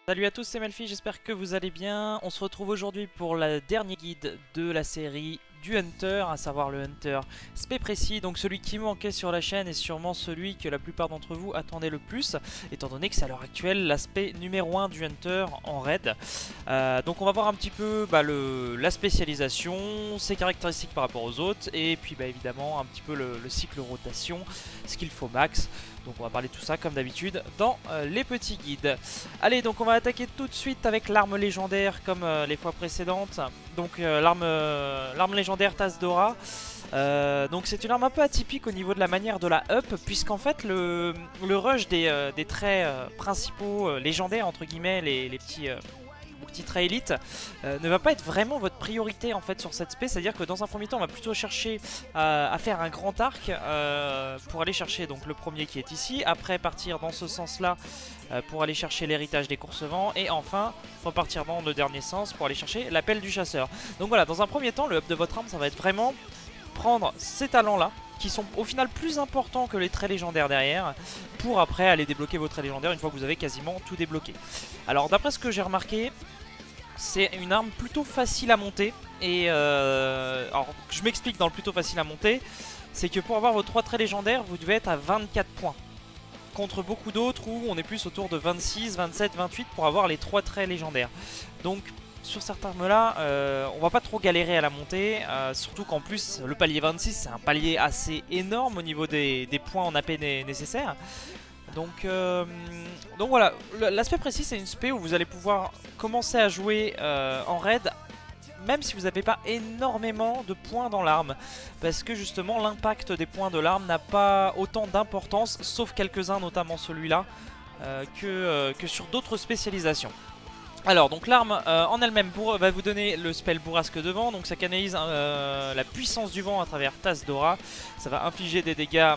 Salut à tous, c'est Melfi, j'espère que vous allez bien. On se retrouve aujourd'hui pour le dernier guide de la série du Hunter, à savoir le Hunter spé précis, donc celui qui manquait sur la chaîne et sûrement celui que la plupart d'entre vous attendaient le plus, étant donné que c'est à l'heure actuelle l'aspect numéro 1 du Hunter en raid. Donc on va voir un petit peu la spécialisation, ses caractéristiques par rapport aux autres, et puis évidemment un petit peu le cycle rotation, ce qu'il faut max. Donc on va parler de tout ça comme d'habitude dans les petits guides. Allez, donc on va attaquer tout de suite avec l'arme légendaire comme les fois précédentes. Donc l'arme légendaire Tasse Dora. Donc c'est une arme un peu atypique au niveau de la manière de la up, puisqu'en fait le rush des traits principaux légendaires entre guillemets, les petits traits élite, ne va pas être vraiment votre priorité en fait sur cette spé. C'est à dire que dans un premier temps on va plutôt chercher à faire un grand arc pour aller chercher donc le premier qui est ici, après partir dans ce sens là pour aller chercher l'héritage des Coursevents, et enfin repartir dans le dernier sens pour aller chercher l'appel du chasseur. Donc voilà, dans un premier temps le up de votre arme ça va être vraiment prendre ces talents là qui sont au final plus importants que les traits légendaires derrière, pour après aller débloquer vos traits légendaires une fois que vous avez quasiment tout débloqué. Alors d'après ce que j'ai remarqué, c'est une arme plutôt facile à monter. Et alors je m'explique dans le plutôt facile à monter, c'est que pour avoir vos 3 traits légendaires vous devez être à 24 points, contre beaucoup d'autres où on est plus autour de 26, 27, 28 pour avoir les 3 traits légendaires. Donc sur cette arme là on va pas trop galérer à la monter, surtout qu'en plus le palier 26 c'est un palier assez énorme au niveau des points en AP nécessaires. Donc voilà, l'aspect précis c'est une spé où vous allez pouvoir commencer à jouer en raid même si vous n'avez pas énormément de points dans l'arme, parce que justement l'impact des points de l'arme n'a pas autant d'importance, sauf quelques-uns, notamment celui-là, que sur d'autres spécialisations. Alors donc l'arme en elle-même va vous donner le spell bourrasque de vent, donc ça canalise la puissance du vent à travers Tasse Dora, ça va infliger des dégâts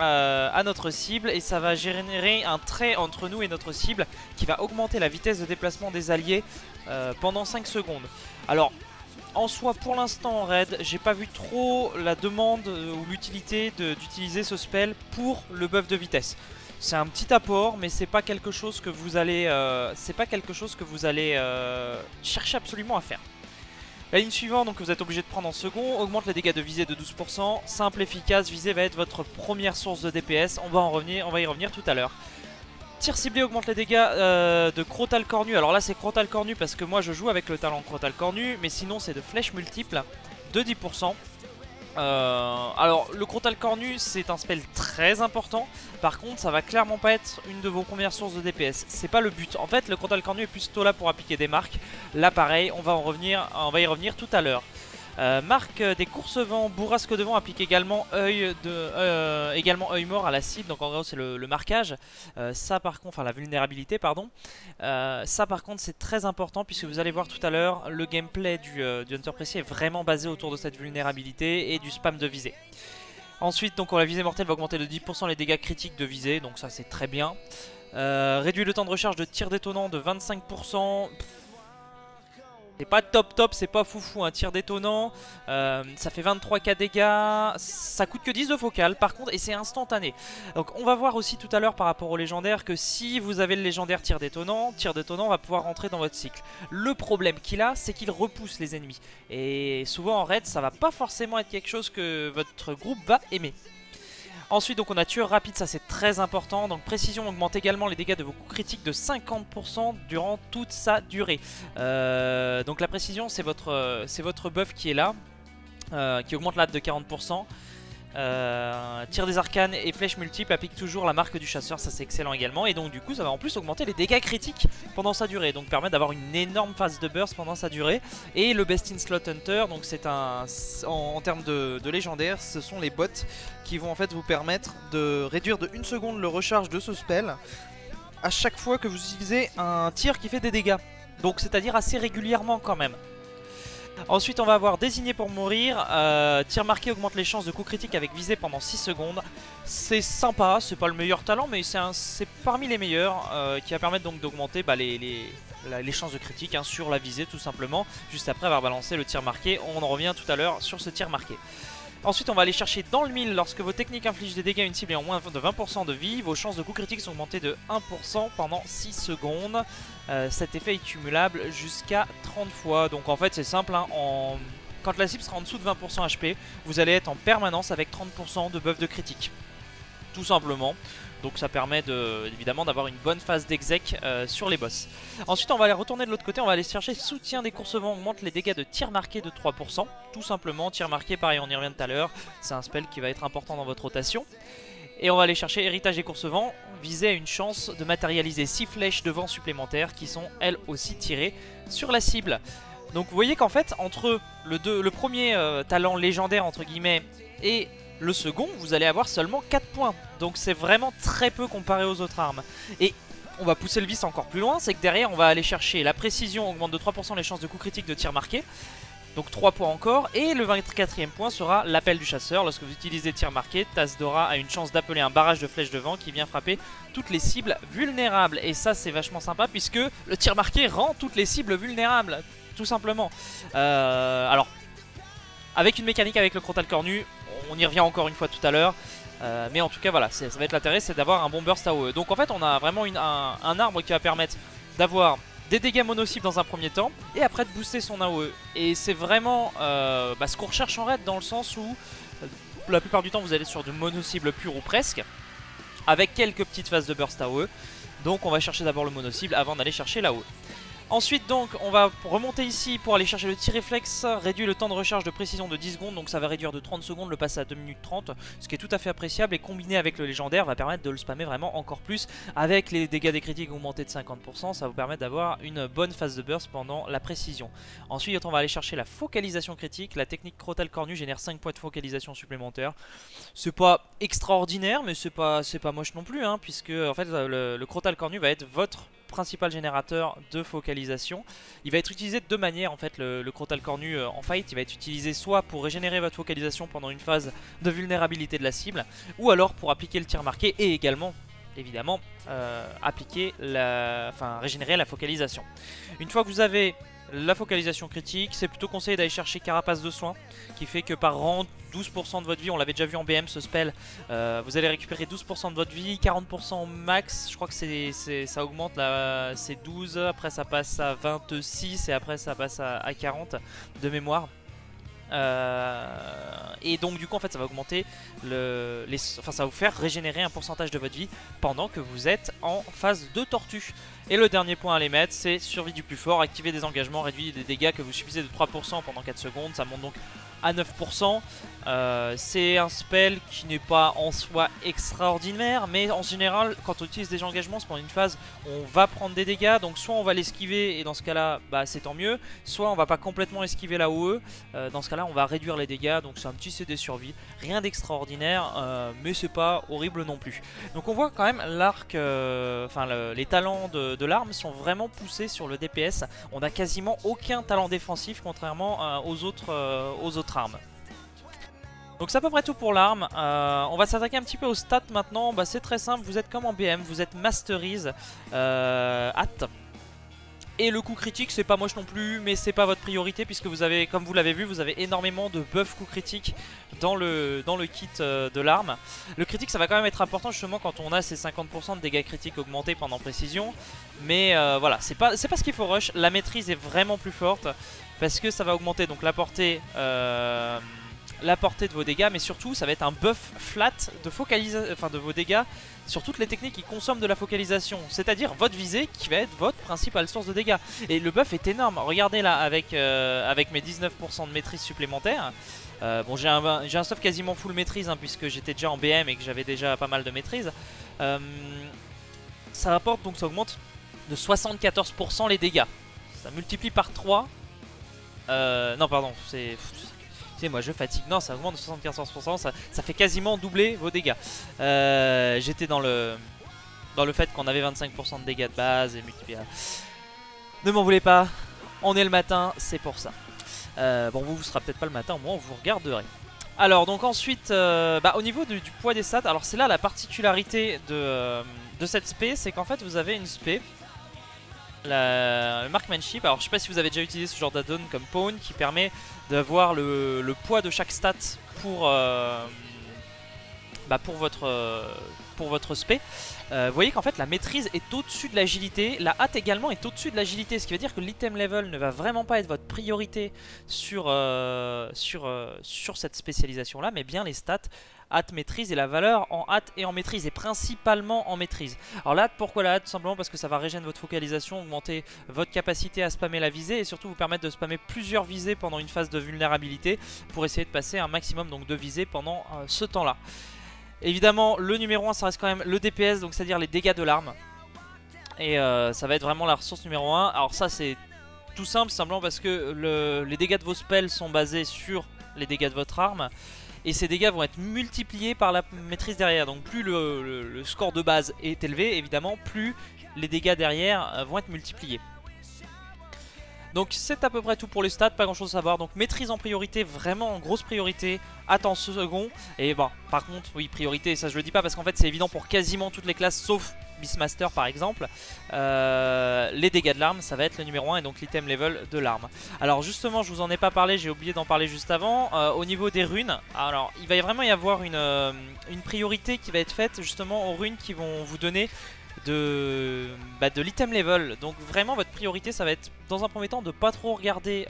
à notre cible, et ça va générer un trait entre nous et notre cible qui va augmenter la vitesse de déplacement des alliés pendant 5 secondes. Alors en soi pour l'instant en raid j'ai pas vu trop la demande ou l'utilité d'utiliser ce spell pour le buff de vitesse. C'est un petit apport mais c'est pas quelque chose que vous allez chercher absolument à faire. La ligne suivante, donc vous êtes obligé de prendre en second, augmente les dégâts de visée de 12%, simple, efficace, visée va être votre première source de DPS, on va y revenir tout à l'heure. Tir ciblé augmente les dégâts de Crotal Cornu. Alors là c'est Crotal Cornu parce que moi je joue avec le talent Crotal Cornu, mais sinon c'est de flèches multiples de 10%. Alors le Crotal Cornu c'est un spell très important, par contre ça va clairement pas être une de vos premières sources de DPS, c'est pas le but. En fait le Crotal Cornu est plutôt là pour appliquer des marques, là pareil on va y revenir tout à l'heure. Marque des Coursevents, bourrasque de vent applique également œil mort à la cible, donc en gros c'est le marquage. Ça par contre, enfin la vulnérabilité pardon, ça par contre c'est très important puisque vous allez voir tout à l'heure, le gameplay du Hunter précis est vraiment basé autour de cette vulnérabilité et du spam de visée. Ensuite donc la visée mortelle va augmenter de 10% les dégâts critiques de visée, donc ça c'est très bien. Réduit le temps de recharge de tir détonnant de 25%. C'est pas top, c'est pas foufou, un tir détonnant, ça fait 23k dégâts, ça coûte que 10 de focal par contre, et c'est instantané. Donc on va voir aussi tout à l'heure par rapport au légendaire que si vous avez le légendaire tir détonnant va pouvoir rentrer dans votre cycle. Le problème qu'il a, c'est qu'il repousse les ennemis, et souvent en raid ça va pas forcément être quelque chose que votre groupe va aimer. Ensuite donc on a tueur rapide, ça c'est très important. Donc précision augmente également les dégâts de vos coups critiques de 50% durant toute sa durée. Donc la précision c'est votre buff qui est là, qui augmente la de 40%. Tir des arcanes et flèches multiples applique toujours la marque du chasseur, ça c'est excellent également. Et donc du coup ça va en plus augmenter les dégâts critiques pendant sa durée, donc permettre d'avoir une énorme phase de burst pendant sa durée. Et le Best in Slot Hunter, donc c'est en termes de légendaire, ce sont les bots qui vont en fait vous permettre de réduire de 1 seconde le recharge de ce spell à chaque fois que vous utilisez un tir qui fait des dégâts, donc c'est à dire assez régulièrement quand même. Ensuite on va avoir désigné pour mourir, tir marqué augmente les chances de coup critique avec visée pendant 6 secondes. C'est sympa, c'est pas le meilleur talent mais c'est parmi les meilleurs, qui va permettre donc d'augmenter les chances de critique sur la visée tout simplement, juste après avoir balancé le tir marqué. On en revient tout à l'heure sur ce tir marqué. Ensuite on va aller chercher dans le 1000 lorsque vos techniques infligent des dégâts à une cible ayant moins de 20% de vie, vos chances de coup critique sont augmentées de 1% pendant 6 secondes. Cet effet est cumulable jusqu'à 30 fois. Donc en fait c'est simple, hein, quand la cible sera en dessous de 20% HP, vous allez être en permanence avec 30% de buff de critique. Tout simplement. Donc ça permet évidemment d'avoir une bonne phase d'exec sur les boss. Ensuite on va aller retourner de l'autre côté, on va aller chercher soutien des courses vent, augmente les dégâts de tir marqué de 3%. Tout simplement, tir marqué, pareil on y revient tout à l'heure, c'est un spell qui va être important dans votre rotation. Et on va aller chercher héritage des courses vent, viser à une chance de matérialiser 6 flèches de vent supplémentaires qui sont elles aussi tirées sur la cible. Donc vous voyez qu'en fait entre le premier talent légendaire entre guillemets et le second, vous allez avoir seulement 4 points. Donc c'est vraiment très peu comparé aux autres armes. Et on va pousser le vice encore plus loin, c'est que derrière on va aller chercher la précision, augmente de 3% les chances de coup critique de tir marqué. Donc 3 points encore. Et le 24e point sera l'appel du chasseur. Lorsque vous utilisez tir marqué, Tasdora a une chance d'appeler un barrage de flèches de vent qui vient frapper toutes les cibles vulnérables. Et ça c'est vachement sympa puisque le tir marqué rend toutes les cibles vulnérables. Tout simplement. Alors, avec une mécanique avec le Crotal Cornu, on y revient encore une fois tout à l'heure. Mais en tout cas voilà, ça va être l'intérêt, c'est d'avoir un bon burst AOE. Donc en fait on a vraiment un arbre qui va permettre d'avoir des dégâts mono-cibles dans un premier temps et après de booster son AOE. Et c'est vraiment ce qu'on recherche en raid, dans le sens où la plupart du temps vous allez sur du mono-cible pur ou presque, avec quelques petites phases de burst AOE. Donc on va chercher d'abord le mono-cible avant d'aller chercher l'AOE. Ensuite donc on va remonter ici pour aller chercher le tir réflexe, réduit le temps de recharge de précision de 10 secondes, donc ça va réduire de 30 secondes, le passer à 2 minutes 30, ce qui est tout à fait appréciable, et combiné avec le légendaire va permettre de le spammer vraiment encore plus. Avec les dégâts des critiques augmentés de 50%, ça va vous permettre d'avoir une bonne phase de burst pendant la précision. Ensuite on va aller chercher la focalisation critique, la technique Crotal Cornu génère 5 points de focalisation supplémentaires. C'est pas extraordinaire mais c'est pas moche non plus, hein, puisque en fait le Crotal Cornu va être votre principal générateur de focalisation. Il va être utilisé de deux manières en fait, le Crotal Cornu en fight. Il va être utilisé soit pour régénérer votre focalisation pendant une phase de vulnérabilité de la cible, ou alors pour appliquer le tir marqué et également évidemment régénérer la focalisation. Une fois que vous avez la focalisation critique, c'est plutôt conseillé d'aller chercher Carapace de soin, qui fait que par rang 12% de votre vie, on l'avait déjà vu en BM ce spell, vous allez récupérer 12% de votre vie, 40% max, je crois que ça augmente là, c'est 12, après ça passe à 26 et après ça passe à 40 de mémoire. Et donc du coup en fait ça va augmenter ça va vous faire régénérer un pourcentage de votre vie pendant que vous êtes en phase de tortue. Et le dernier point à les mettre, c'est survie du plus fort, activer des engagements, réduit les dégâts que vous subissez de 3% pendant 4 secondes, ça monte donc à 9%. C'est un spell qui n'est pas en soi extraordinaire, mais en général quand on utilise des engagements c'est pendant une phase où on va prendre des dégâts, donc soit on va l'esquiver et dans ce cas là c'est tant mieux, soit on va pas complètement esquiver la OE, dans ce cas là on va réduire les dégâts, donc c'est un petit CD survie, rien d'extraordinaire, mais c'est pas horrible non plus. Donc on voit quand même l'arc, les talents de l'arme sont vraiment poussés sur le DPS, on a quasiment aucun talent défensif contrairement aux autres armes. Donc c'est à peu près tout pour l'arme. On va s'attaquer un petit peu aux stats maintenant. C'est très simple, vous êtes comme en BM, vous êtes Masteries Hat. Et le coup critique c'est pas moche non plus, mais c'est pas votre priorité puisque vous avez, comme vous l'avez vu, vous avez énormément de buff coup critique dans le kit de l'arme. Le critique ça va quand même être important justement quand on a ces 50% de dégâts critiques augmentés pendant précision. Mais voilà, c'est pas ce qu'il faut rush. La maîtrise est vraiment plus forte parce que ça va augmenter donc la portée de vos dégâts, mais surtout ça va être un buff flat de focalisation, de vos dégâts sur toutes les techniques qui consomment de la focalisation, c'est-à-dire votre visée qui va être votre principale source de dégâts. Et le buff est énorme, regardez là avec mes 19% de maîtrise supplémentaire. Bon j'ai un stuff quasiment full maîtrise puisque j'étais déjà en BM et que j'avais déjà pas mal de maîtrise. Ça rapporte donc, ça augmente de 74% les dégâts, ça multiplie par 3. Non pardon, moi je fatigue, non ça augmente de 74%, ça fait quasiment doubler vos dégâts. J'étais dans le fait qu'on avait 25% de dégâts de base et multiplié. Ne m'en voulez pas, on est le matin, c'est pour ça. Bon vous serez peut-être pas le matin, au moins vous regarderez. Alors donc ensuite, au niveau du poids des stats, alors c'est là la particularité de cette spé, c'est qu'en fait vous avez une spé. le marksmanship. Alors je sais pas si vous avez déjà utilisé ce genre d'add-on comme Pawn qui permet d'avoir le poids de chaque stat pour votre spé. Vous voyez qu'en fait la maîtrise est au-dessus de l'agilité, la hâte également est au-dessus de l'agilité, ce qui veut dire que l'item level ne va vraiment pas être votre priorité sur cette spécialisation là, mais bien les stats hâte, maîtrise et la valeur en hâte et en maîtrise, et principalement en maîtrise. Alors la hâte, pourquoi la hâte? Tout simplement parce que ça va régénérer votre focalisation, augmenter votre capacité à spammer la visée et surtout vous permettre de spammer plusieurs visées pendant une phase de vulnérabilité pour essayer de passer un maximum donc de visées pendant ce temps là. Évidemment le numéro 1 ça reste quand même le DPS, donc c'est à dire les dégâts de l'arme, et ça va être vraiment la ressource numéro 1. Alors ça c'est tout simple, simplement parce que les dégâts de vos spells sont basés sur les dégâts de votre arme, et ces dégâts vont être multipliés par la maîtrise derrière. Donc plus le score de base est élevé, évidemment, plus les dégâts derrière vont être multipliés. Donc c'est à peu près tout pour les stats, pas grand chose à savoir. Donc maîtrise en priorité, vraiment en grosse priorité, hâte en second. Et bon, par contre, oui, priorité, ça je le dis pas parce qu'en fait c'est évident pour quasiment toutes les classes sauf Beastmaster par exemple. Les dégâts de l'arme, ça va être le numéro 1 et donc l'item level de l'arme. Alors justement, je vous en ai pas parlé, j'ai oublié d'en parler juste avant. Au niveau des runes, alors il va vraiment y avoir une priorité qui va être faite justement aux runes qui vont vous donner de l'item level. Donc vraiment votre priorité ça va être dans un premier temps de pas trop regarder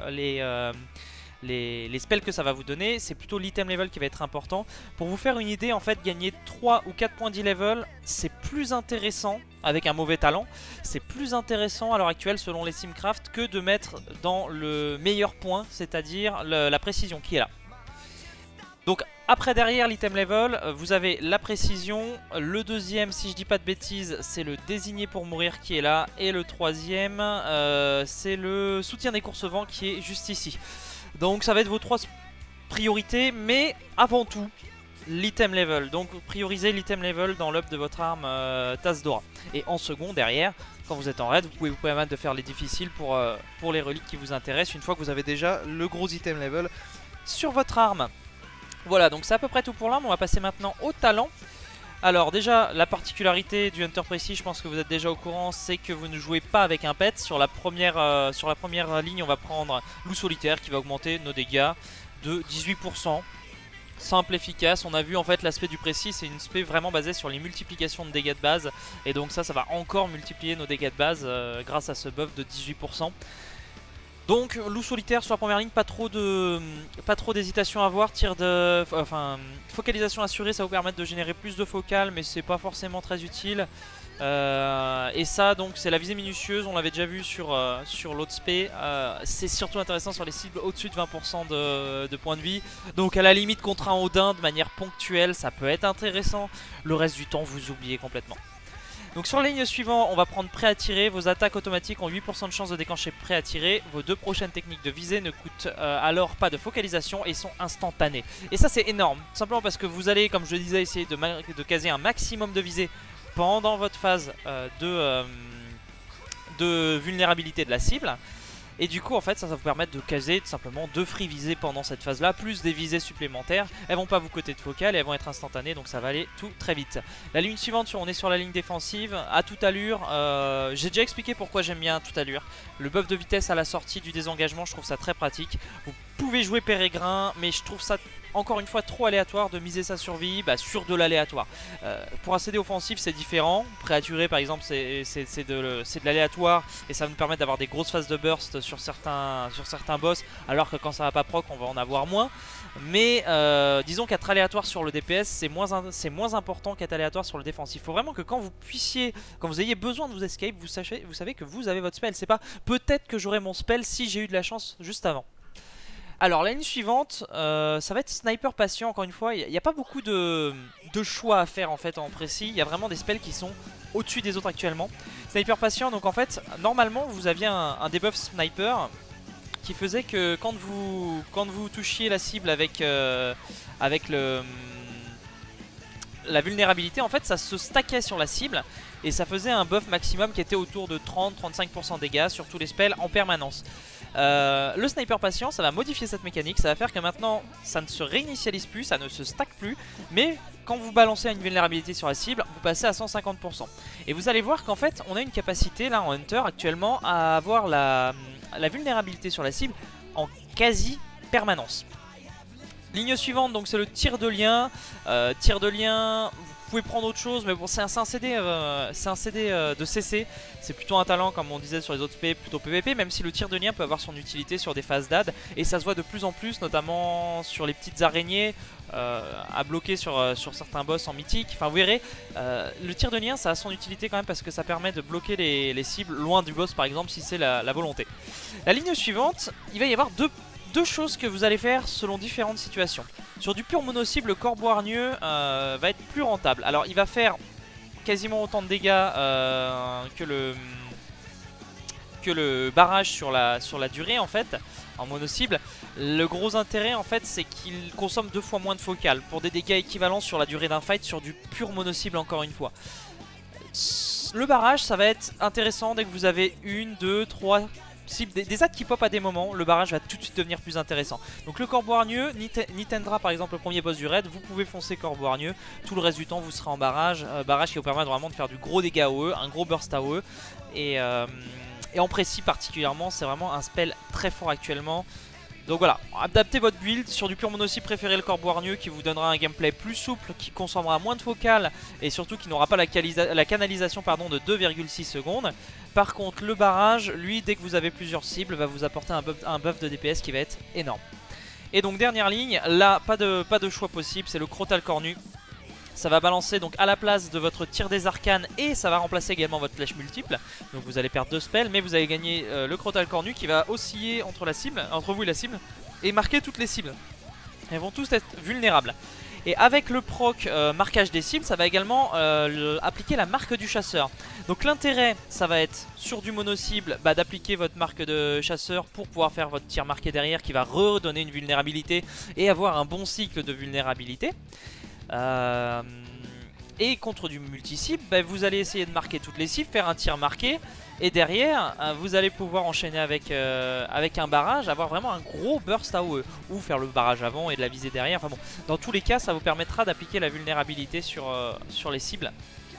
les spells que ça va vous donner, c'est plutôt l'item level qui va être important. Pour vous faire une idée, en fait gagner 3 ou 4 points d'e-level c'est plus intéressant avec un mauvais talent, c'est plus intéressant à l'heure actuelle selon les Simcraft que de mettre dans le meilleur point, c'est-à-dire la précision qui est là. Donc après derrière l'item level, vous avez la précision, le deuxième si je dis pas de bêtises c'est le désigné pour mourir qui est là, et le troisième c'est le soutien des courses-vents qui est juste ici. Donc ça va être vos 3 priorités, mais avant tout l'item level, donc priorisez l'item level dans l'up de votre arme Tasse Dora. Et en second derrière, quand vous êtes en raid, vous pouvez vous permettre de faire les difficiles pour les reliques qui vous intéressent une fois que vous avez déjà le gros item level sur votre arme. Voilà, donc c'est à peu près tout pour l'arme. On va passer maintenant au talent. Alors déjà, la particularité du Hunter précis, je pense que vous êtes déjà au courant, c'est que vous ne jouez pas avec un pet. Sur la première ligne, on va prendre loup solitaire qui va augmenter nos dégâts de 18%. Simple, efficace. On a vu en fait l'aspect du précis, c'est une spé vraiment basée sur les multiplications de dégâts de base. Et donc ça va encore multiplier nos dégâts de base grâce à ce buff de 18%. Donc loup solitaire sur la première ligne, pas trop d'hésitation à avoir, focalisation assurée, ça va vous permettre de générer plus de focales, mais c'est pas forcément très utile. Et ça donc c'est la visée minutieuse, on l'avait déjà vu sur l'autre spé, c'est surtout intéressant sur les cibles au-dessus de 20% de points de vie. Donc à la limite contre un Odin de manière ponctuelle ça peut être intéressant, le reste du temps vous oubliez complètement. Donc sur la ligne suivante, on va prendre prêt à tirer. Vos attaques automatiques ont 8% de chance de déclencher prêt à tirer. Vos 2 prochaines techniques de visée ne coûtent alors pas de focalisation et sont instantanées. Et ça c'est énorme, simplement parce que vous allez, comme je le disais, essayer de caser un maximum de visée pendant votre phase de vulnérabilité de la cible. Et du coup en fait ça va vous permettre de caser tout simplement 2 free visées pendant cette phase là, plus des visées supplémentaires. Elles vont pas vous coûter de focale et elles vont être instantanées, donc ça va aller tout très vite. La ligne suivante, on est sur la ligne défensive, à toute allure. J'ai déjà expliqué pourquoi j'aime bien à toute allure. Le buff de vitesse à la sortie du désengagement, je trouve ça très pratique. Vous pouvez jouer Pérégrin, mais je trouve ça encore une fois trop aléatoire de miser sa survie sur de l'aléatoire. Pour un CD offensif c'est différent, préaturé par exemple c'est de l'aléatoire et ça va nous permettre d'avoir des grosses phases de burst sur certains boss, alors que quand ça va pas proc on va en avoir moins. Mais disons qu'être aléatoire sur le DPS c'est moins important qu'être aléatoire sur le défensif. Il faut vraiment que quand vous ayez besoin de vous escape, vous savez que vous avez votre spell. C'est pas peut-être que j'aurai mon spell si j'ai eu de la chance juste avant. Alors la ligne suivante, ça va être Sniper Patient. Encore une fois, il n'y a pas beaucoup de choix à faire en fait en précis. Il y a vraiment des spells qui sont au-dessus des autres actuellement. Sniper Patient, donc en fait, normalement vous aviez un debuff Sniper qui faisait que quand vous touchiez la cible avec la vulnérabilité, en fait ça se stackait sur la cible et ça faisait un buff maximum qui était autour de 30-35% de dégâts sur tous les spells en permanence. Le Sniper Patient, ça va modifier cette mécanique, ça va faire que maintenant ça ne se réinitialise plus, ça ne se stack plus, mais quand vous balancez une vulnérabilité sur la cible, vous passez à 150%. Et vous allez voir qu'en fait, on a une capacité là en Hunter actuellement à avoir la vulnérabilité sur la cible en quasi permanence. Ligne suivante, donc c'est le tir de lien. Tir de lien, vous pouvez prendre autre chose, mais bon, c'est un CD, de CC. C'est plutôt un talent, comme on disait sur les autres SP, plutôt PVP, même si le tir de lien peut avoir son utilité sur des phases d'AD. Et ça se voit de plus en plus, notamment sur les petites araignées, à bloquer sur certains boss en mythique. Enfin, vous verrez, le tir de lien, ça a son utilité quand même, parce que ça permet de bloquer les cibles loin du boss, par exemple, si c'est la volonté. La ligne suivante, il va y avoir deux choses que vous allez faire selon différentes situations. Sur du pur mono-cible, le corbeau hargneux va être plus rentable. Alors il va faire quasiment autant de dégâts que le barrage sur la durée en fait, en mono-cible. Le gros intérêt en fait, c'est qu'il consomme 2 fois moins de focal pour des dégâts équivalents sur la durée d'un fight sur du pur mono-cible encore une fois. Le barrage, ça va être intéressant dès que vous avez 1, 2, 3... des adds qui pop à des moments, le barrage va tout de suite devenir plus intéressant. Donc le corbeau hargneux, Nitendra par exemple le premier boss du raid, vous pouvez foncer corbeau hargneux, tout le reste du temps vous serez en barrage. Barrage qui vous permet vraiment de faire du gros dégât AOE, un gros burst AOE. Et en précis particulièrement, c'est vraiment un spell très fort actuellement. Donc voilà, adaptez votre build. Sur du pur mono-cible, préférez le corbeau hargneux qui vous donnera un gameplay plus souple, qui consommera moins de focal et surtout qui n'aura pas la canalisation de 2,6 secondes. Par contre, le barrage, lui, dès que vous avez plusieurs cibles, va vous apporter un buff de DPS qui va être énorme. Et donc dernière ligne, là, pas de choix possible, c'est le Crotal cornu. Ça va balancer donc à la place de votre tir des arcanes et ça va remplacer également votre flèche multiple. Donc vous allez perdre 2 spells, mais vous allez gagner le Crotal cornu qui va osciller entre vous et la cible et marquer toutes les cibles. Elles vont tous être vulnérables. Et avec le proc marquage des cibles, ça va également appliquer la marque du chasseur. Donc l'intérêt, ça va être sur du mono-cible d'appliquer votre marque de chasseur pour pouvoir faire votre tir marqué derrière qui va redonner une vulnérabilité et avoir un bon cycle de vulnérabilité. Et contre du multi-cible, vous allez essayer de marquer toutes les cibles, faire un tir marqué. Et derrière, vous allez pouvoir enchaîner avec un barrage, avoir vraiment un gros burst AOE. Ou faire le barrage avant et de la viser derrière. Enfin bon, dans tous les cas, ça vous permettra d'appliquer la vulnérabilité sur les cibles.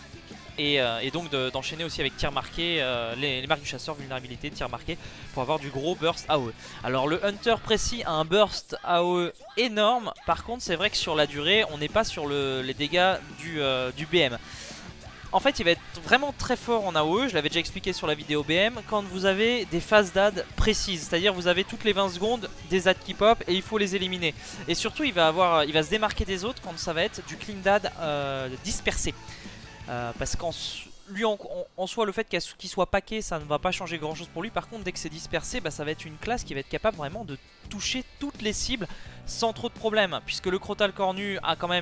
Et donc d'enchaîner aussi avec tir marqué, les marques du chasseur, vulnérabilité, tir marqué, pour avoir du gros burst AOE. Alors le Hunter précis a un burst AOE énorme, par contre c'est vrai que sur la durée, on n'est pas sur les dégâts du BM. En fait il va être vraiment très fort en AOE, je l'avais déjà expliqué sur la vidéo BM, quand vous avez des phases d'AD précises. C'est-à-dire vous avez toutes les 20 secondes des AD qui pop et il faut les éliminer. Et surtout il va se démarquer des autres quand ça va être du clean d'AD dispersé. Parce qu'en soi le fait qu'il soit paqué ça ne va pas changer grand chose pour lui. Par contre dès que c'est dispersé ça va être une classe qui va être capable vraiment de toucher toutes les cibles sans trop de problèmes. Puisque le Crotal cornu a quand même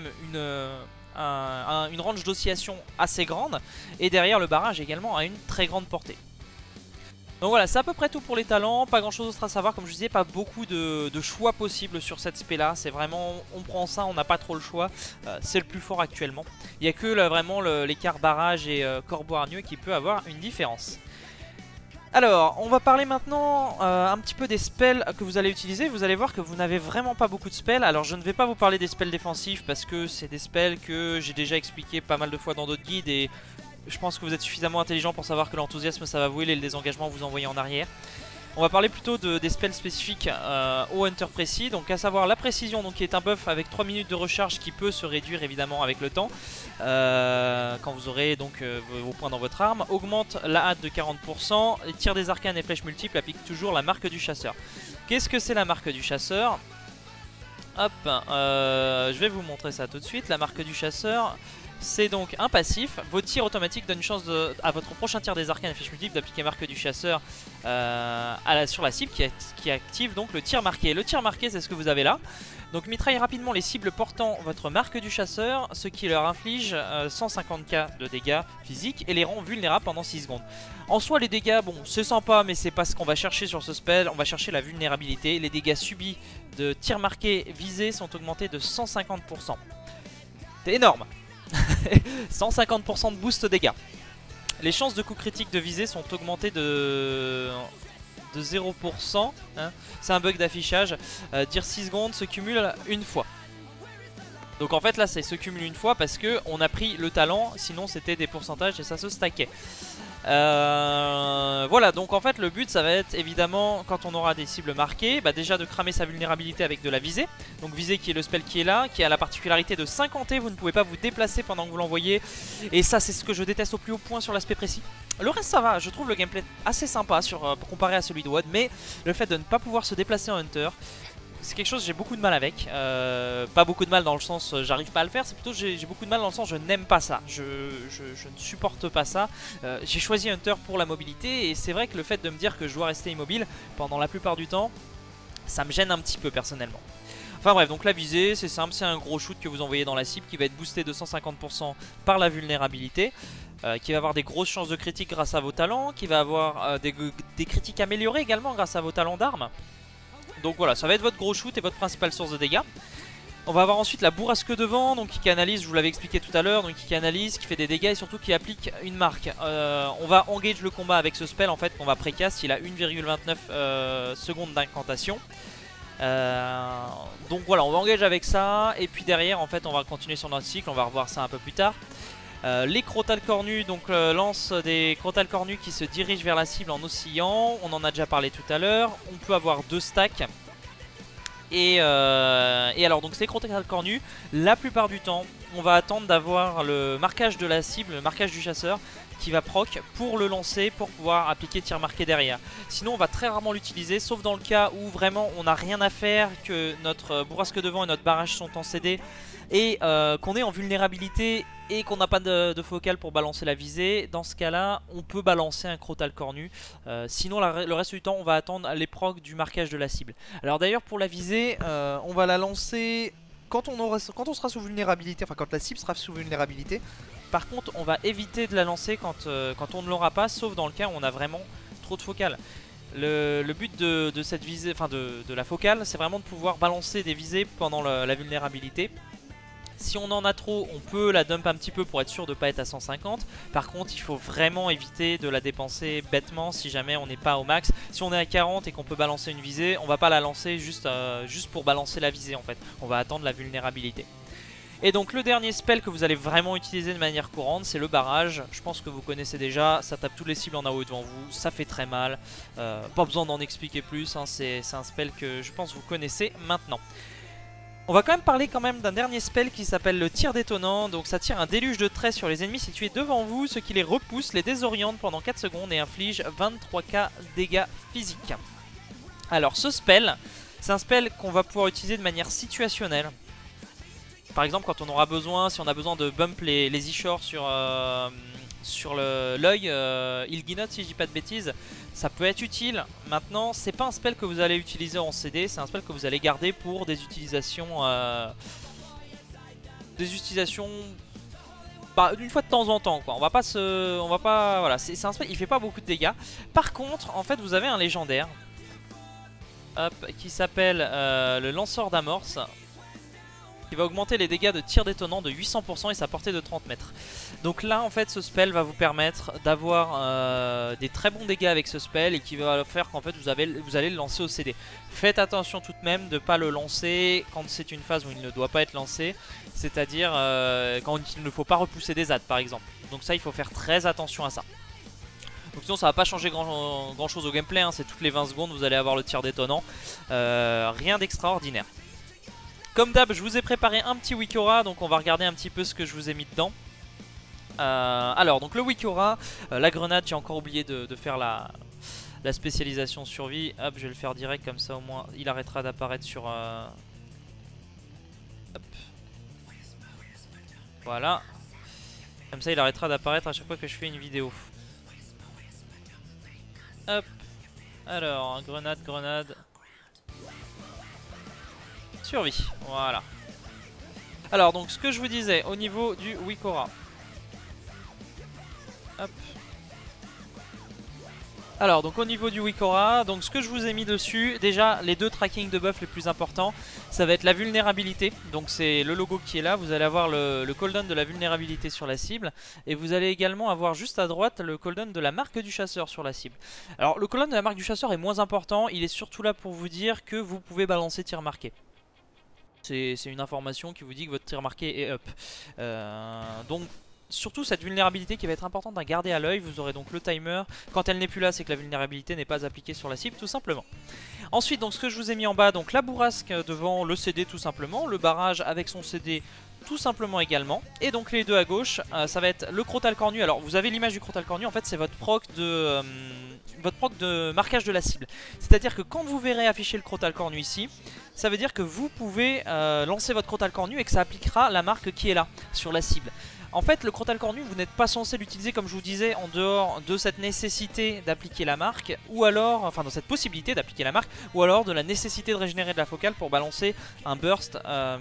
une range d'oscillation assez grande. Et derrière le barrage également a une très grande portée. Donc voilà, c'est à peu près tout pour les talents, pas grand chose d'autre à savoir, comme je disais, pas beaucoup de choix possibles sur cette spé là, c'est vraiment, on prend ça, on n'a pas trop le choix, c'est le plus fort actuellement. Il n'y a que là, vraiment l'écart barrage et corbeau hargneux qui peut avoir une différence. Alors, on va parler maintenant un petit peu des spells que vous allez utiliser. Vous allez voir que vous n'avez vraiment pas beaucoup de spells. Alors je ne vais pas vous parler des spells défensifs parce que c'est des spells que j'ai déjà expliqué pas mal de fois dans d'autres guides et je pense que vous êtes suffisamment intelligent pour savoir que l'enthousiasme ça va vous heal et le désengagement vous envoyer en arrière. On va parler plutôt des spells spécifiques au Hunter précis, donc à savoir la précision, donc qui est un buff avec 3 minutes de recharge qui peut se réduire évidemment avec le temps quand vous aurez donc vos points dans votre arme. Augmente la hâte de 40%, les tirs des arcanes et flèches multiples appliquent toujours la marque du chasseur. Qu'est-ce que c'est la marque du chasseur? Hop, je vais vous montrer ça tout de suite. La marque du chasseur, c'est donc un passif. Vos tirs automatiques donnent une chance à votre prochain tir des arcanes et flèches multiples d'appliquer marque du chasseur sur la cible qui active donc le tir marqué. Le tir marqué, c'est ce que vous avez là. Donc mitraille rapidement les cibles portant votre marque du chasseur, ce qui leur inflige 150k de dégâts physiques et les rend vulnérables pendant 6 secondes. En soi les dégâts, bon c'est sympa mais c'est pas ce qu'on va chercher sur ce spell, on va chercher la vulnérabilité. Les dégâts subis de tir marqué visé sont augmentés de 150%. C'est énorme. 150% de boost dégâts. Les chances de coup critique de visée sont augmentées de 0%. Hein. C'est un bug d'affichage. Dire 6 secondes se cumule une fois. Donc en fait là ça se cumule une fois parce que on a pris le talent, sinon c'était des pourcentages et ça se stackait. Voilà, donc en fait le but ça va être évidemment quand on aura des cibles marquées, bah déjà de cramer sa vulnérabilité avec de la visée. Donc visée qui est le spell qui est là, qui a la particularité de 50, vous ne pouvez pas vous déplacer pendant que vous l'envoyez. Et ça c'est ce que je déteste au plus haut point sur l'aspect précis. Le reste ça va, je trouve le gameplay assez sympa comparé à celui de WoD, mais le fait de ne pas pouvoir se déplacer en Hunter, c'est quelque chose que j'ai beaucoup de mal avec. Pas beaucoup de mal dans le sens j'arrive pas à le faire, c'est plutôt j'ai beaucoup de mal dans le sens je n'aime pas ça. Je ne supporte pas ça. J'ai choisi Hunter pour la mobilité et c'est vrai que le fait de me dire que je dois rester immobile pendant la plupart du temps, ça me gêne un petit peu personnellement. Enfin bref, donc la visée c'est simple, c'est un gros shoot que vous envoyez dans la cible qui va être boosté de 150% par la vulnérabilité. Qui va avoir des grosses chances de critique grâce à vos talents, qui va avoir des critiques améliorées également grâce à vos talents d'armes. Donc voilà, ça va être votre gros shoot et votre principale source de dégâts. On va avoir ensuite la bourrasque de vent, donc qui canalise, je vous l'avais expliqué tout à l'heure, donc qui canalise, qui fait des dégâts et surtout qui applique une marque. On va engage le combat avec ce spell en fait qu'on va précast, il a 1,29 secondes d'incantation. Donc voilà, on va engage avec ça et puis derrière en fait on va continuer sur notre cycle, on va revoir ça un peu plus tard. Les crotales cornues, donc lance des crotales cornues qui se dirigent vers la cible en oscillant. On en a déjà parlé tout à l'heure. On peut avoir 2 stacks. Et alors donc ces crotales cornues, la plupart du temps, on va attendre d'avoir le marquage de la cible, le marquage du chasseur qui va proc pour le lancer, pour pouvoir appliquer tir marqué derrière. Sinon on va très rarement l'utiliser, sauf dans le cas où vraiment on n'a rien à faire, que notre bourrasque de vent et notre barrage sont en CD et qu'on est en vulnérabilité et qu'on n'a pas de focal pour balancer la visée. Dans ce cas là on peut balancer un crotal cornu. Sinon le reste du temps on va attendre les procs du marquage de la cible. Alors d'ailleurs pour la visée on va la lancer quand on sera sous vulnérabilité, enfin quand la cible sera sous vulnérabilité. Par contre on va éviter de la lancer quand on ne l'aura pas, sauf dans le cas où on a vraiment trop de focal. Le but de cette visée, enfin de la focale, c'est vraiment de pouvoir balancer des visées pendant la vulnérabilité. Si on en a trop, on peut la dump un petit peu pour être sûr de ne pas être à 150. Par contre, il faut vraiment éviter de la dépenser bêtement si jamais on n'est pas au max. Si on est à 40 et qu'on peut balancer une visée, on va pas la lancer juste pour balancer la visée en fait. On va attendre la vulnérabilité. Et donc le dernier spell que vous allez vraiment utiliser de manière courante, c'est le barrage. Je pense que vous connaissez déjà, ça tape toutes les cibles en AOE devant vous, ça fait très mal. Pas besoin d'en expliquer plus, hein. C'est un spell que je pense vous connaissez maintenant. On va quand même parler d'un dernier spell qui s'appelle le tir détonnant. Donc ça tire un déluge de traits sur les ennemis situés devant vous, ce qui les repousse, les désoriente pendant 4 secondes et inflige 23k dégâts physiques. Alors ce spell, c'est un spell qu'on va pouvoir utiliser de manière situationnelle. Par exemple quand on aura besoin, si on a besoin de bump les Ishors sur l'œil, Ilginot si je dis pas de bêtises, ça peut être utile. Maintenant c'est pas un spell que vous allez utiliser en CD, c'est un spell que vous allez garder pour des utilisations bah, une fois de temps en temps quoi. On va pas voilà, c'est un spell, il fait pas beaucoup de dégâts. Par contre en fait vous avez un légendaire qui s'appelle le lanceur d'amorce, qui va augmenter les dégâts de tir détonnant de 800% et sa portée de 30 mètres. Donc là en fait ce spell va vous permettre d'avoir des très bons dégâts avec ce spell et qui va faire qu'en fait vous allez le lancer au CD. Faites attention tout de même de ne pas le lancer quand c'est une phase où il ne doit pas être lancé, c'est-à-dire quand il ne faut pas repousser des ZAD par exemple. Donc ça il faut faire très attention à ça. Donc sinon ça va pas changer grand chose au gameplay, hein. C'est toutes les 20 secondes vous allez avoir le tir détonnant, rien d'extraordinaire. Comme d'hab, je vous ai préparé un petit Wikora, donc on va regarder un petit peu ce que je vous ai mis dedans. Alors, donc le Wikora, la grenade, j'ai encore oublié de faire la spécialisation survie. Hop, je vais le faire direct, comme ça au moins il arrêtera d'apparaître sur... Hop. Voilà. Comme ça il arrêtera d'apparaître à chaque fois que je fais une vidéo. Hop. Alors, grenade. Survie, voilà. Alors donc ce que je vous disais au niveau du Wikora. Hop. Alors donc au niveau du Wikora, donc ce que je vous ai mis dessus, déjà les deux tracking de buff les plus importants, ça va être la vulnérabilité. Donc c'est le logo qui est là, vous allez avoir le cooldown de la vulnérabilité sur la cible. Et vous allez également avoir juste à droite le cooldown de la marque du chasseur sur la cible. Alors le cooldown de la marque du chasseur est moins important, il est surtout là pour vous dire que vous pouvez balancer tir marqué. C'est une information qui vous dit que votre tir marqué est up. Donc surtout cette vulnérabilité qui va être importante à garder à l'œil. Vous aurez donc le timer. Quand elle n'est plus là, c'est que la vulnérabilité n'est pas appliquée sur la cible tout simplement. Ensuite, donc ce que je vous ai mis en bas, donc la bourrasque devant, le CD tout simplement, le barrage avec son CD tout simplement également. Et donc les deux à gauche, ça va être le Crotal Cornu. Alors vous avez l'image du Crotal Cornu, en fait c'est votre proc de marquage de la cible. C'est-à-dire que quand vous verrez afficher le Crotal Cornu ici, ça veut dire que vous pouvez lancer votre Crotal Cornu et que ça appliquera la marque qui est là, sur la cible. En fait, le Crotal Cornu, vous n'êtes pas censé l'utiliser, comme je vous disais, en dehors de cette nécessité d'appliquer la marque, ou alors, enfin dans cette possibilité d'appliquer la marque, ou alors de la nécessité de régénérer de la focale pour balancer un burst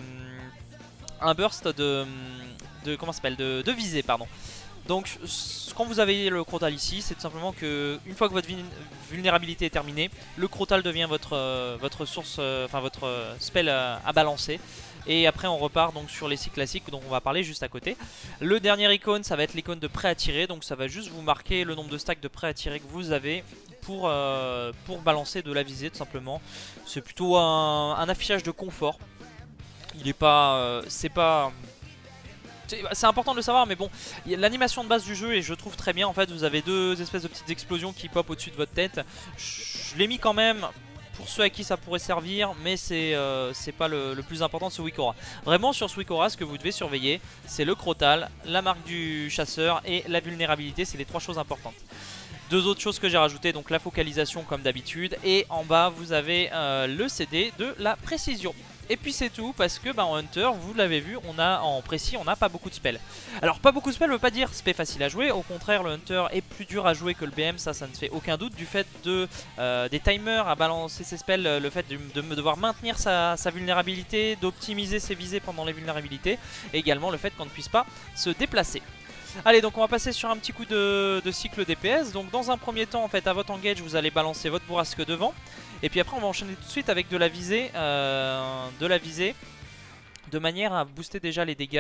comment ça s'appelle, de visée, pardon. Donc quand vous avez le Crotal ici, c'est tout simplement que une fois que votre vulnérabilité est terminée, le Crotal devient votre source, enfin votre spell à balancer. Et après on repart donc sur les cycles classiques dont on va parler juste à côté. Le dernier icône, ça va être l'icône de prêt à tirer. Donc ça va juste vous marquer le nombre de stacks de prêt à tirer que vous avez pour balancer de la visée tout simplement. C'est plutôt un affichage de confort. Il est pas... c'est important de le savoir, mais bon, l'animation de base du jeu et je trouve très bien. En fait, vous avez deux espèces de petites explosions qui pop au-dessus de votre tête. Je l'ai mis quand même pour ceux à qui ça pourrait servir, mais c'est pas le plus important de ce Wikora. Vraiment, sur ce Wikora, ce que vous devez surveiller, c'est le Crotal, la marque du chasseur et la vulnérabilité. C'est les trois choses importantes. Deux autres choses que j'ai rajoutées, donc la focalisation comme d'habitude, et en bas vous avez le CD de la précision. Et puis c'est tout, parce que en Hunter, vous l'avez vu, en précis on n'a pas beaucoup de spells. Alors pas beaucoup de spells ne veut pas dire spell facile à jouer, au contraire le Hunter est plus dur à jouer que le BM, ça ne fait aucun doute, du fait des timers à balancer ses spells, le fait de devoir maintenir sa vulnérabilité, d'optimiser ses visées pendant les vulnérabilités, et également le fait qu'on ne puisse pas se déplacer. Allez, donc on va passer sur un petit coup de cycle DPS. Donc dans un premier temps, en fait, à votre engage, vous allez balancer votre bourrasque devant. Et puis après, on va enchaîner tout de suite avec de la visée, de manière à booster déjà les dégâts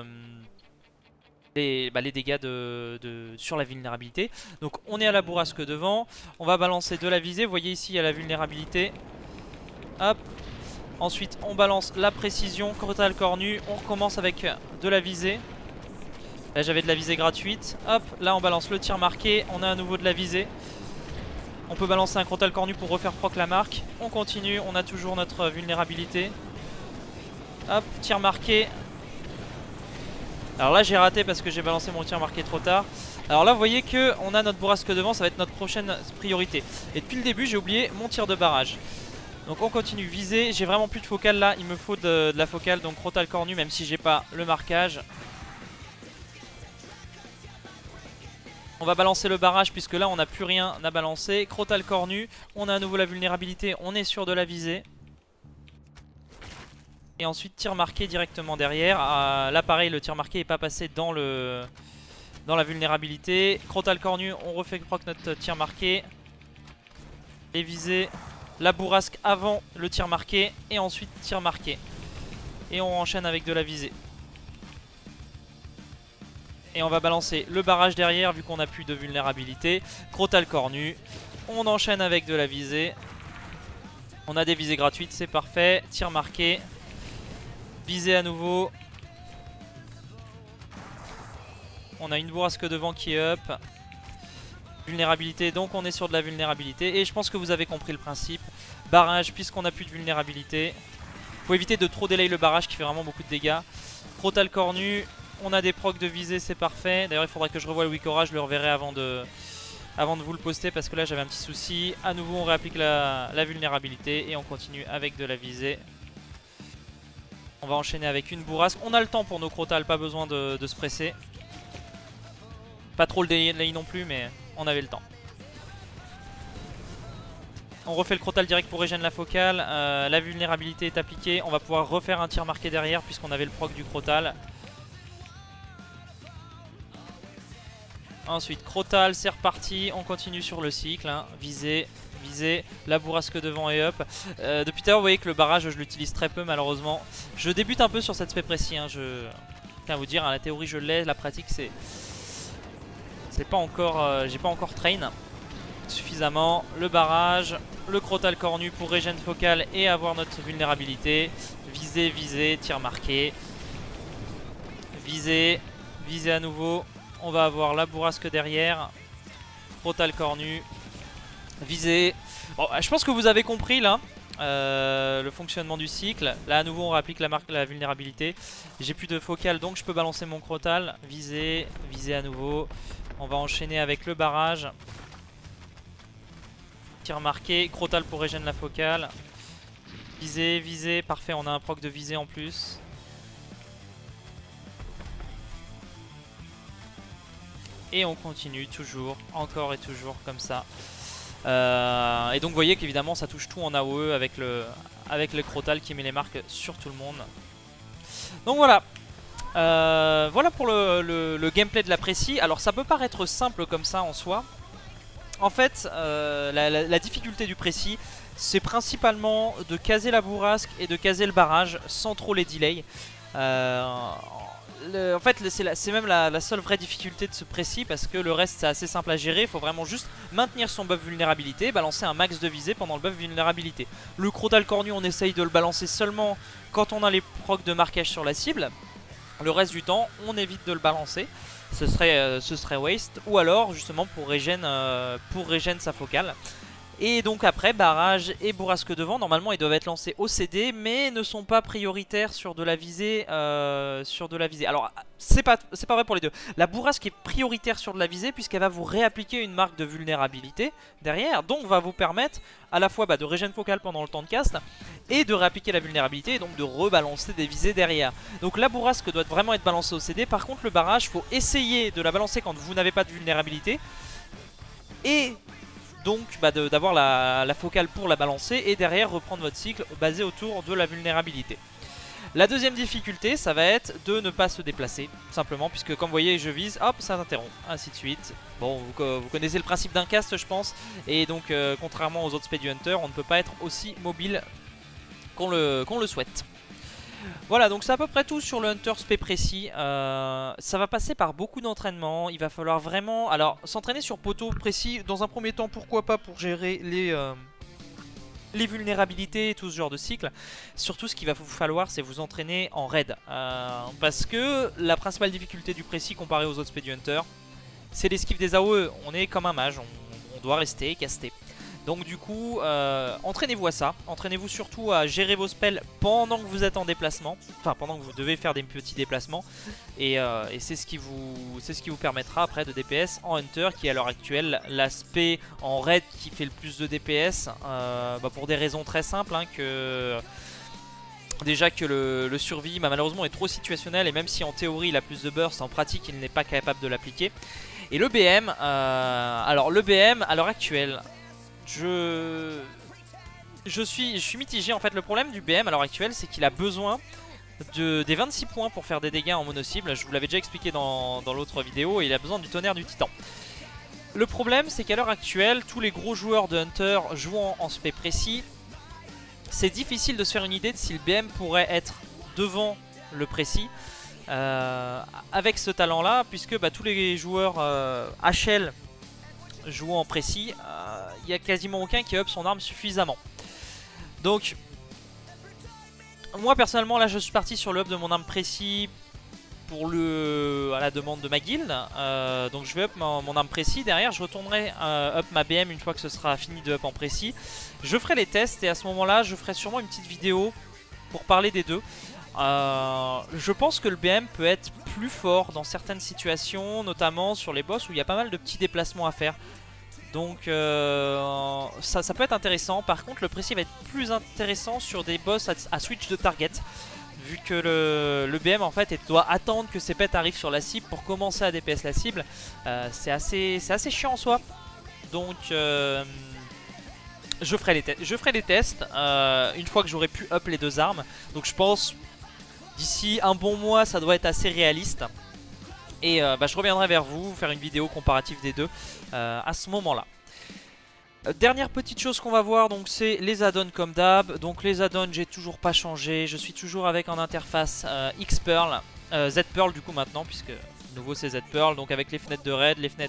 sur la vulnérabilité. Donc on est à la bourrasque devant, on va balancer de la visée. Vous voyez ici, il y a la vulnérabilité. Hop. Ensuite, on balance la précision, Crotal Cornu. On recommence avec de la visée. Là j'avais de la visée gratuite. Hop, là on balance le tir marqué. On a à nouveau de la visée. On peut balancer un Crotal Cornu pour refaire proc la marque. On continue, on a toujours notre vulnérabilité. Hop, tir marqué. Alors là j'ai raté parce que j'ai balancé mon tir marqué trop tard. Alors là vous voyez que on a notre bourrasque devant, ça va être notre prochaine priorité. Et depuis le début j'ai oublié mon tir de barrage. Donc on continue, viser. J'ai vraiment plus de focale là, il me faut de la focale. Donc Crotal Cornu même si j'ai pas le marquage. On va balancer le barrage puisque là on n'a plus rien à balancer. Crotal Cornu, on a à nouveau la vulnérabilité, on est sur de la visée. Et ensuite tir marqué directement derrière. Là pareil, le tir marqué n'est pas passé dans la vulnérabilité. Crotal Cornu, on refait proc notre tir marqué. Les visées, la bourrasque avant le tir marqué et ensuite tir marqué. Et on enchaîne avec de la visée. Et on va balancer le barrage derrière vu qu'on n'a plus de vulnérabilité. Crotal Cornu. On enchaîne avec de la visée. On a des visées gratuites, c'est parfait. Tir marqué. Visée à nouveau. On a une bourrasque devant qui est up. Vulnérabilité, donc on est sur de la vulnérabilité. Et je pense que vous avez compris le principe. Barrage puisqu'on n'a plus de vulnérabilité. Faut éviter de trop délai le barrage qui fait vraiment beaucoup de dégâts. Crotal Cornu. On a des procs de visée, c'est parfait. D'ailleurs il faudra que je revoie le Wikora, je le reverrai avant de vous le poster parce que là j'avais un petit souci. À nouveau on réapplique la vulnérabilité et on continue avec de la visée. On va enchaîner avec une bourrasque. On a le temps pour nos crotales, pas besoin de se presser. Pas trop le delay non plus mais on avait le temps. On refait le crotal direct pour régénérer la focale. La vulnérabilité est appliquée. On va pouvoir refaire un tir marqué derrière puisqu'on avait le proc du crotal. Ensuite Crotal, c'est reparti, on continue sur le cycle, hein. Visée, la bourrasque devant et up. Depuis tout à l'heure vous voyez que le barrage je l'utilise très peu malheureusement. Je débute un peu sur cette spé précis, hein. Je tiens à vous dire, hein, la théorie je l'ai, la pratique c'est pas encore, j'ai pas encore train. suffisamment. Le barrage, le Crotale cornu pour régène focale et avoir notre vulnérabilité. Viser, viser, tir marqué. Viser, viser à nouveau. On va avoir la bourrasque derrière. Crotale cornu. Viser. Bon, je pense que vous avez compris là. Le fonctionnement du cycle. Là à nouveau on réapplique la vulnérabilité. J'ai plus de focale donc je peux balancer mon Crotale. Viser, viser à nouveau. On va enchaîner avec le barrage. Tir marqué, Crotale pour régène la focale. Viser, viser, parfait, on a un proc de visée en plus. Et on continue toujours, encore et toujours comme ça. Et donc vous voyez qu'évidemment ça touche tout en AOE avec le Crotale qui met les marques sur tout le monde. Donc voilà. Voilà pour le gameplay de la Précie. Alors ça peut paraître simple comme ça en soi. En fait la difficulté du Précie c'est principalement de caser la bourrasque et de caser le barrage sans trop les delays. En fait c'est même la seule vraie difficulté de ce Précie parce que le reste c'est assez simple à gérer. Il faut vraiment juste maintenir son buff vulnérabilité, balancer un max de visée pendant le buff vulnérabilité. Le Crotale cornu on essaye de le balancer seulement quand on a les procs de marquage sur la cible. Le reste du temps on évite de le balancer, ce serait waste. Ou alors justement pour régène sa focale. Et donc après barrage et bourrasque devant, normalement ils doivent être lancés au CD mais ne sont pas prioritaires sur de la visée. Alors c'est pas vrai pour les deux. La bourrasque est prioritaire sur de la visée puisqu'elle va vous réappliquer une marque de vulnérabilité derrière. Donc va vous permettre à la fois de régène focale pendant le temps de cast et de réappliquer la vulnérabilité et donc de rebalancer des visées derrière. Donc la bourrasque doit vraiment être balancée au CD. Par contre le barrage faut essayer de la balancer quand vous n'avez pas de vulnérabilité. Et donc d'avoir la focale pour la balancer et derrière reprendre votre cycle basé autour de la vulnérabilité. La deuxième difficulté ça va être de ne pas se déplacer simplement puisque comme vous voyez je vise, hop ça s'interrompt, ainsi de suite. Bon vous connaissez le principe d'un cast je pense. Et donc contrairement aux autres Speed Hunter on ne peut pas être aussi mobile qu'on le souhaite. Voilà donc c'est à peu près tout sur le Hunter Spé Précie. Ça va passer par beaucoup d'entraînement. Il va falloir vraiment s'entraîner sur poteau précis dans un premier temps, pourquoi pas pour gérer les vulnérabilités et tout ce genre de cycle. Surtout ce qu'il va vous falloir c'est vous entraîner en raid. Parce que la principale difficulté du précis comparé aux autres Speed Hunter c'est l'esquive des AOE. On est comme un mage, on doit rester casté. Donc du coup, entraînez-vous à ça. Entraînez-vous surtout à gérer vos spells pendant que vous êtes en déplacement. Enfin, pendant que vous devez faire des petits déplacements. Et c'est ce qui vous permettra après de DPS en Hunter, qui est à l'heure actuelle l'aspect en raid qui fait le plus de DPS. Pour des raisons très simples. Déjà que le survie malheureusement est trop situationnel. Et même si en théorie il a plus de burst, en pratique il n'est pas capable de l'appliquer. Et le BM, alors le BM à l'heure actuelle... Je suis mitigé en fait. Le problème du BM à l'heure actuelle c'est qu'il a besoin des 26 points pour faire des dégâts en mono-cible. Je vous l'avais déjà expliqué dans l'autre vidéo. Et il a besoin du tonnerre du titan. Le problème c'est qu'à l'heure actuelle tous les gros joueurs de Hunter jouant en spé précis, c'est difficile de se faire une idée de si le BM pourrait être devant le précis avec ce talent là. Puisque tous les joueurs HL jouant en précis, il n'y a quasiment aucun qui up son arme suffisamment. Donc moi personnellement là je suis parti sur le up de mon arme précis à la demande de ma guilde. Donc je vais up mon arme précis. Derrière je retournerai up ma BM une fois que ce sera fini de up en précis. Je ferai les tests et à ce moment là je ferai sûrement une petite vidéo pour parler des deux. Je pense que le BM peut être plus fort dans certaines situations, notamment sur les boss où il y a pas mal de petits déplacements à faire. Donc ça peut être intéressant. Par contre le précis va être plus intéressant sur des boss à switch de target, vu que le BM en fait doit attendre que ses pets arrivent sur la cible pour commencer à DPS la cible. C'est assez chiant en soi. Donc je ferai les tests une fois que j'aurai pu up les deux armes. Donc je pense d'ici un bon mois ça doit être assez réaliste. Et je reviendrai vers vous, faire une vidéo comparative des deux à ce moment là. Dernière petite chose qu'on va voir, donc c'est les add-ons comme d'hab. Donc les add-ons j'ai toujours pas changé, je suis toujours avec en interface X-Pearl, Z-Pearl du coup maintenant, puisque nouveau c'est Z-Pearl. Donc avec les fenêtres de raid, les fenêtres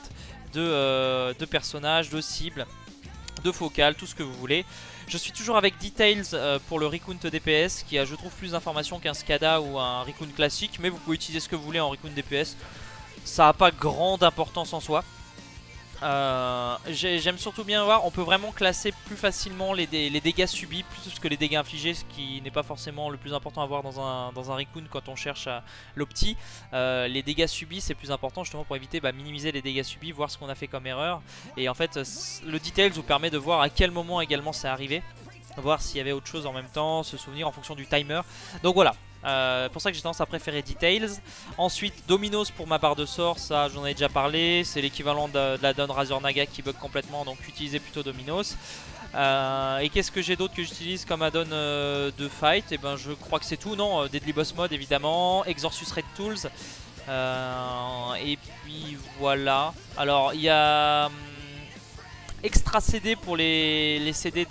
de personnages, de cibles, de focales, tout ce que vous voulez. Je suis toujours avec Details pour le Recount DPS qui a, je trouve, plus d'informations qu'un Skada ou un Recount classique, mais vous pouvez utiliser ce que vous voulez en Recount DPS. Ça n'a pas grande importance en soi. J'aime surtout bien voir, on peut vraiment classer plus facilement les dégâts subis plus que les dégâts infligés, ce qui n'est pas forcément le plus important à voir dans un Recount quand on cherche l'opti. Les dégâts subis c'est plus important justement pour éviter minimiser les dégâts subis, voir ce qu'on a fait comme erreur. Et en fait le Details vous permet de voir à quel moment également c'est arrivé, voir s'il y avait autre chose en même temps, se souvenir en fonction du timer. Donc voilà. Pour ça que j'ai tendance à préférer Details. Ensuite Dominos pour ma barre de sort, ça j'en ai déjà parlé, c'est l'équivalent de la Dawn Razor Naga qui bug complètement, donc utilisez plutôt Dominos. Et qu'est-ce que j'ai d'autre que j'utilise comme add-on de fight? Et ben je crois que c'est tout, non, Deadly Boss Mode évidemment, Exorcus Red Tools, et puis voilà. Alors il y a Extra CD pour les CD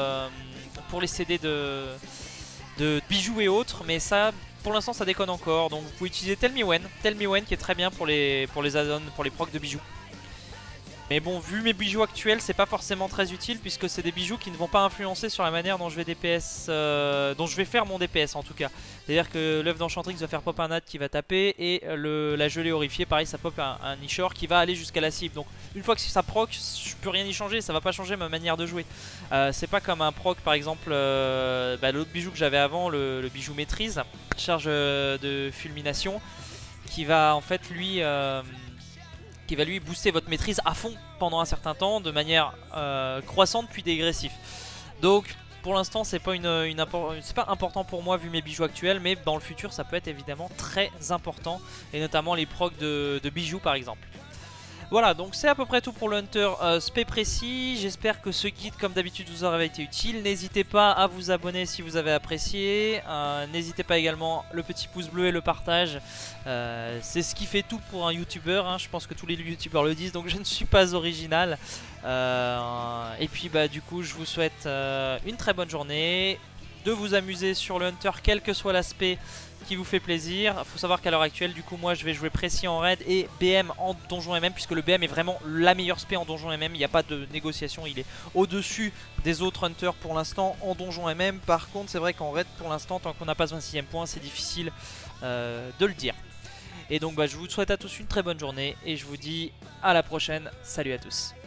de bijoux et autres, mais ça pour l'instant ça déconne encore, donc vous pouvez utiliser Tell Me When qui est très bien pour les add-ons, pour les procs de bijoux. Mais bon, vu mes bijoux actuels, c'est pas forcément très utile puisque c'est des bijoux qui ne vont pas influencer sur la manière dont je vais DPS, dont je vais faire mon DPS en tout cas. C'est-à-dire que l'œuf d'Enchantrix va faire pop un ad qui va taper et la gelée horrifiée, pareil, ça pop un Nishor qui va aller jusqu'à la cible. Donc une fois que ça proc, je peux rien y changer, ça va pas changer ma manière de jouer. C'est pas comme un proc par exemple, l'autre bijou que j'avais avant, le bijou maîtrise, charge de fulmination, qui va en fait lui booster votre maîtrise à fond pendant un certain temps de manière croissante puis dégressive. Donc pour l'instant c'est pas c'est pas important pour moi vu mes bijoux actuels, mais dans le futur ça peut être évidemment très important, et notamment les procs de bijoux par exemple. Voilà, donc c'est à peu près tout pour le Hunter spé précis. J'espère que ce guide comme d'habitude vous aura été utile. N'hésitez pas à vous abonner si vous avez apprécié. N'hésitez pas également le petit pouce bleu et le partage. C'est ce qui fait tout pour un youtubeur, hein. Je pense que tous les youtubeurs le disent, donc je ne suis pas original. Et puis du coup je vous souhaite une très bonne journée, de vous amuser sur le Hunter quel que soit l'aspect qui vous fait plaisir. Il faut savoir qu'à l'heure actuelle du coup moi je vais jouer précis en raid et BM en donjon MM, puisque le BM est vraiment la meilleure spé en donjon MM. Il n'y a pas de négociation, il est au-dessus des autres Hunters pour l'instant en donjon MM. Par contre c'est vrai qu'en raid pour l'instant, tant qu'on n'a pas ce 26e point, c'est difficile de le dire. Et donc je vous souhaite à tous une très bonne journée et je vous dis à la prochaine. Salut à tous.